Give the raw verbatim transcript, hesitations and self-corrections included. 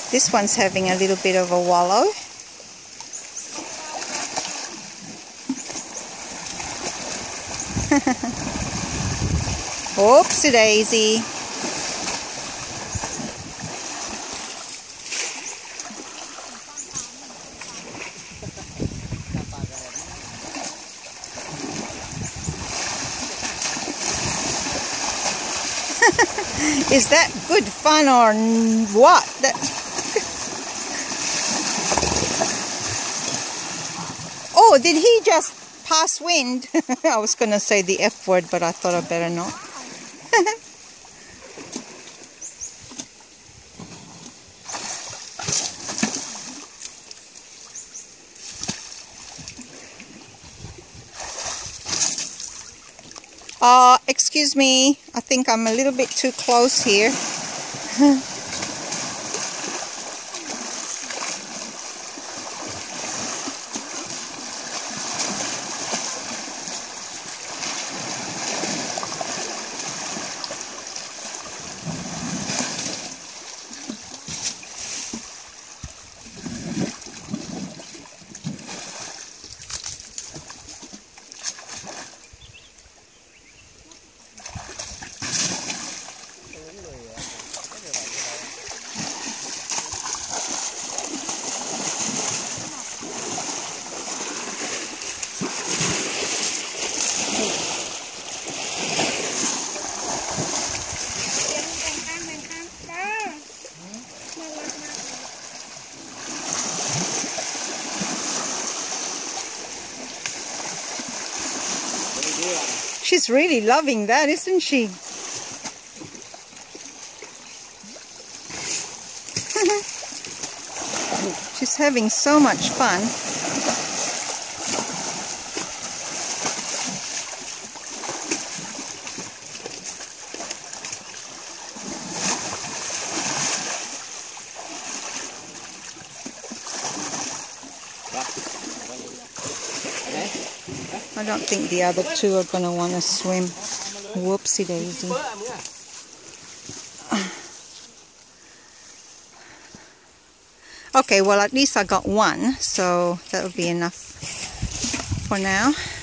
This one's having a little bit of a wallow. Oopsie daisy. Is that good fun or what? That oh, did he just pass wind? I was going to say the F word, but I thought I better not. Uh, excuse me, I think I'm a little bit too close here. She's really loving that, isn't she? She's having so much fun. I don't think the other two are going to want to swim. Whoopsie daisy. Okay, well at least I got one, so that'll be enough for now.